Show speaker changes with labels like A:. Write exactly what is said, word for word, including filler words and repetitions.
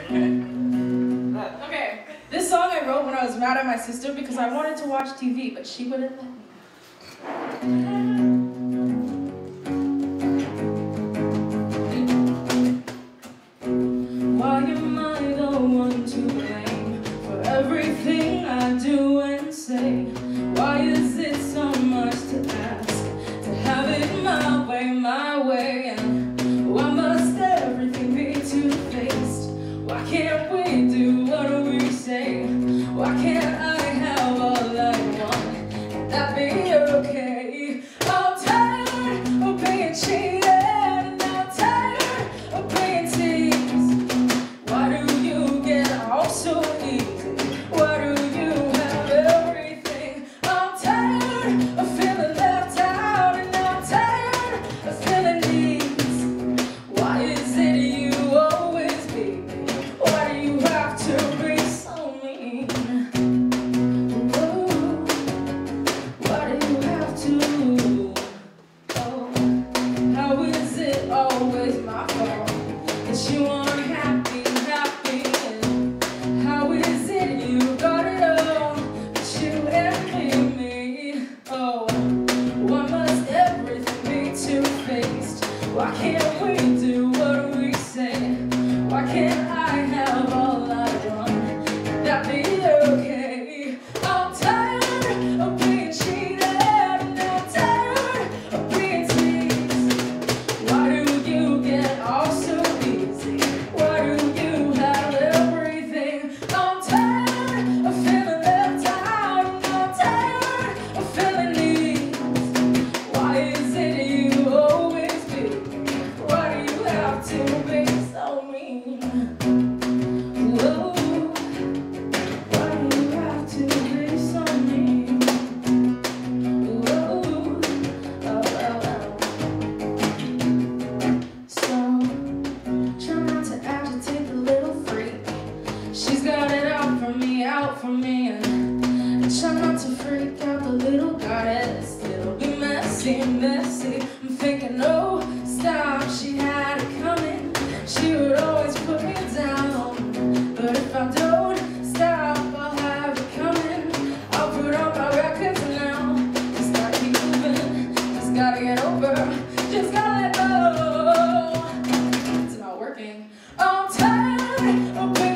A: Okay, this song I wrote when I was mad at my sister because I wanted to watch T V, but she wouldn't let me. Why am I the one to blame for everything I do and say? Why is it so much to ask to have it my way, my way? And why must everything be two-faced? Why can't we do what we say? Why can't I have all I want? Would that be okay? I'm tired of being cheated, and I'm tired of being teased. Why do you get off so easy? Why do you have everything? I'm tired of feeling left out, and I'm tired of feeling these. Why is it you always beat me? Why do you have to be so mean? Whoa. Why do you have to? Oh, how is it always my fault that you aren't happy, happy? And how is it you got it all, but you envy me? Oh, why must everything be two-faced? Why can't we do what we say? Why can't I have all I want? Would that be okay? I'm tired of being cheated, and I'm tired of being teased. Why do you get off so easy? Why do you have everything? I'm tired of feeling left out, and I'm tired of feeling these. Why is it you always beat me? Why do you have to be so mean? Whoa. Why do you have to be so mean? Whoa. Oh, oh, oh. So, try not to agitate the little freak. She's got it out for me, out for me. And try not to freak out the little goddess. It'll be messy, messy. I'm thinking, no, stop. She had it coming. She would always put me down. But if I don't stop, I'll have it coming. I'll put on my records now. Just gotta keep moving. Just gotta get over. Just gotta let go. It's not working. I'm tired of being